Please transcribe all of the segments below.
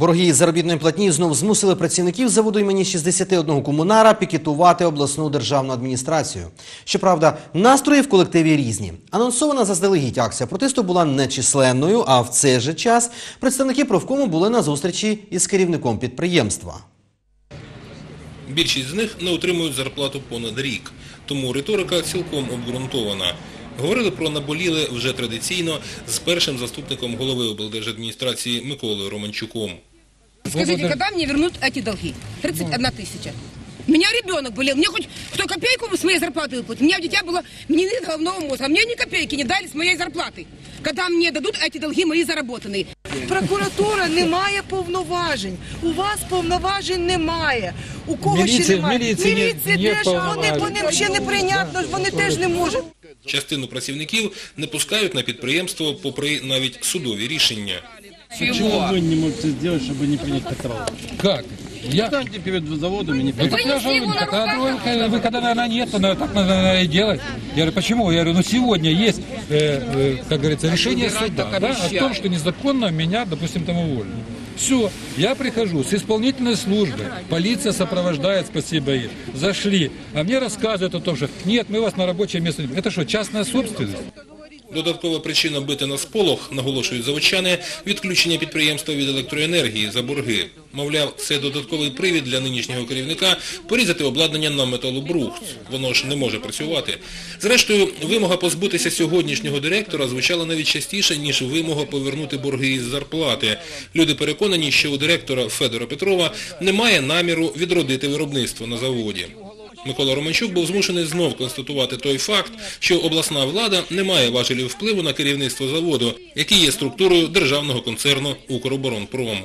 Борги із заробітної платні знов змусили працівників заводу імені 61 комунара пікетувати обласну державну адміністрацію. Щоправда, настрої в колективі різні. Анонсована заздалегідь акція протесту була нечисленною, а в цей же час представники профкому були на зустрічі із керівником підприємства. Більшість з них не отримують зарплату понад рік, тому риторика цілком обґрунтована. Говорили про наболіле вже традиційно з першим заступником голови облдержадміністрації Миколою Романчуком. Скажите, когда мне вернут эти долги? 31 тысяча. У меня ребенок болел, мне хоть кто копейку с моей зарплаты выплатит. У меня дитя было, мне нет головного мозга, а мне ни копейки не дали с моей зарплаты. Когда мне дадут эти долги мои заработанные. Прокуратура не має повноважень. У вас повноважень немає. У кого ще немає? Міліції теж, вони ще неприйнятно, вони теж не можуть. Частину працівників не пускають на підприємство попри навіть судові рішення. Чего вы не можете сделать, чтобы не принять контроль? Как? Встаньте перед заводом и не Ну, так я же, вы когда, наверное, нет, то так надо и делать. Я говорю, почему? Я говорю, сегодня есть, как говорится, решение суда, да, о том, что незаконно меня, допустим, там уволили. Все, я прихожу с исполнительной службы, полиция сопровождает, спасибо ей, зашли, а мне рассказывают о том, что нет, мы вас на рабочее место не... Это что, частная собственность? Додаткова причина бити на сполох, наголошують заводчани, відключення підприємства від електроенергії за борги. Мовляв, це додатковий привід для нинішнього керівника порізати обладнання на металобрухт. Воно ж не може працювати. Зрештою, вимога позбутися сьогоднішнього директора звучала навіть частіше, ніж вимога повернути борги із зарплати. Люди переконані, що у директора Федора Петрова немає наміру відродити виробництво на заводі. Микола Романчук був змушений знов констатувати той факт, що обласна влада не має важелів впливу на керівництво заводу, який є структурою державного концерну «Укроборонпром».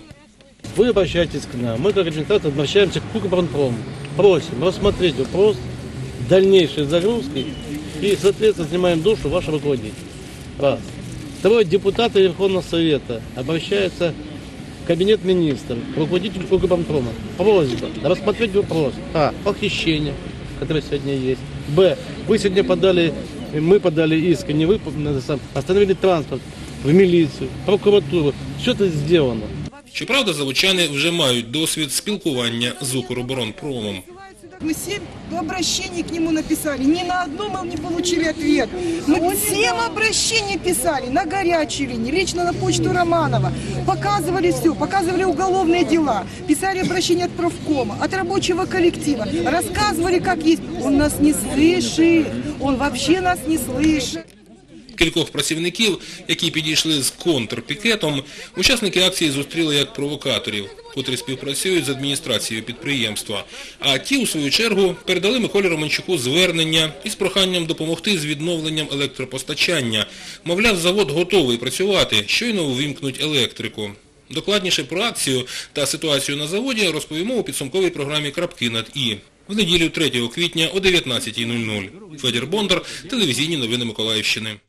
Вы обращаетесь к нам, мы как администрация обращаемся к Укроборонпрому. Просим рассмотреть вопрос дальнейшей загрузки и, соответственно, снимаем душу вашего руководителя. Раз. Второе, депутаты Верховного Совета обращаются в Кабинет министров, к руководителю Укроборонпрома. Просьба рассмотреть вопрос о похищении, который сегодня есть. Б. Вы сегодня подали, мы подали иск, не вы остановили транспорт в милицию, в прокуратуру. Все это сделано. Щоправда, заводчани вже мають досвід спілкування з Укроборонпромом. Мы 7 обращений к нему написали, ни на одно мы не получили ответ. Мы 7 обращений писали на горячей линии, лично на почту Романова. Показывали все, показывали уголовные дела, писали обращения от профкома, от рабочего коллектива. Рассказывали, как есть. Он нас не слышит, он вообще нас не слышит. Кількох працівників, які підійшли з контрпікетом, учасники акції зустріли як провокаторів, котрі співпрацюють з адміністрацією підприємства. А ті, у свою чергу, передали Миколі Романчуку звернення із проханням допомогти з відновленням електропостачання. Мовляв, завод готовий працювати, щойно увімкнуть електрику. Докладніше про акцію та ситуацію на заводі розповімо у підсумковій програмі «Крапки над І». В неділю 3 квітня о 19:00. Федір Бондар, телевізійні новини Миколаївщини.